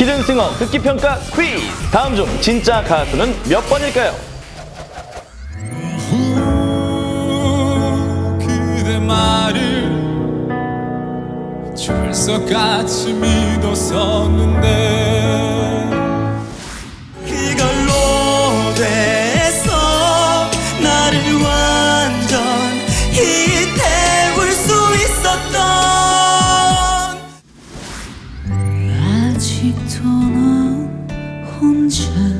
히든싱어 듣기평가 퀴즈! 다음 중 진짜 가수는 몇 번일까요? 그대 말을 철석같이 믿었었는데 그걸로 돼서 나를 완전히 태울 수 있었던 아직도 넌 혼자